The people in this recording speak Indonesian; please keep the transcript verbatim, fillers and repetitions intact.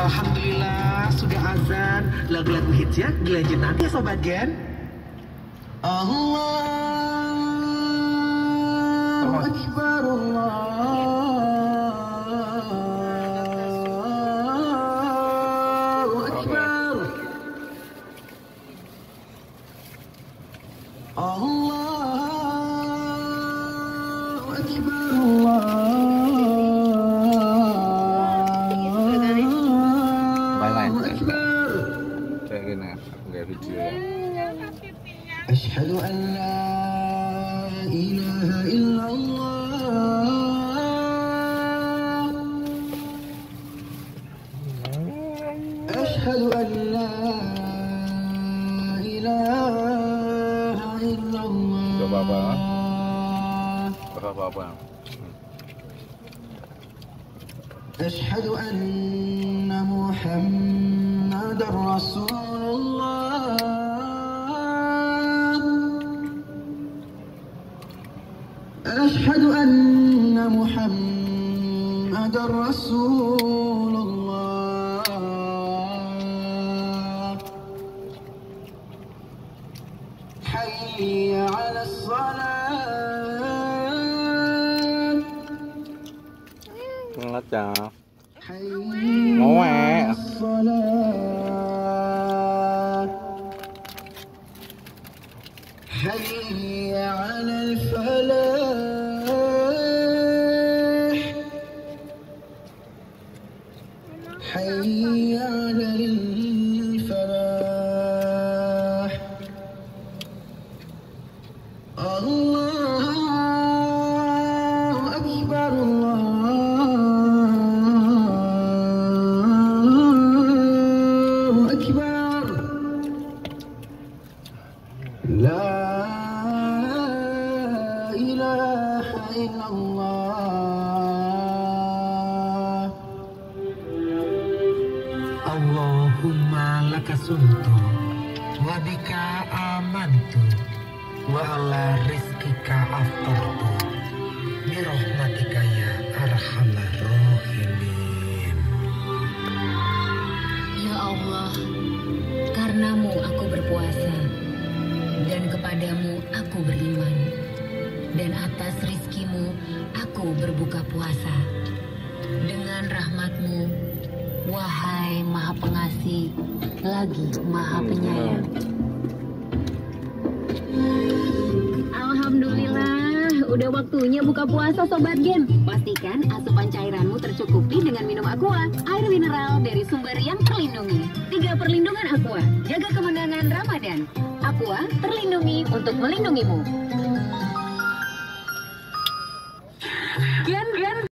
Alhamdulillah sudah azan. Lagu-lagu hits ya, dilanjut nanti ya Sobat Gen. Allahu Akbar, Allahu Akbar, Allahu Akbar, Allahu Akbar. Kayak gini, aku nggak video ya. Asyhadu an la ilaha illallah. Asyhadu an la ilaha illallah. Gak apa-apa. Gak apa-apa. Asyhadu anna Muhammadar Rasulullah. أشهد أن محمد رسول الله. حي على الصلاة. Ingat ya. حي Ngoe. على الصلاة. حي على الفلاح. حي على الفلاح. الله أكبر، الله أكبر. لا إله إلا الله. Allahumma laka sumtu wa bika amantu wa ala rizkika aftartu bi rahmatika ya arhamar rahimin. Ya Allah, karenamu aku berpuasa, dan kepadamu aku beriman, dan atas rizkimu aku berbuka puasa. Dengan rahmatmu, wahai Maha Pengasih, lagi Maha Penyayang. Alhamdulillah, udah waktunya buka puasa Sobat Gen. Pastikan asupan cairanmu tercukupi dengan minum Aqua, air mineral dari sumber yang terlindungi. Tiga perlindungan Aqua, jaga kemenangan Ramadan. Aqua terlindungi untuk melindungimu.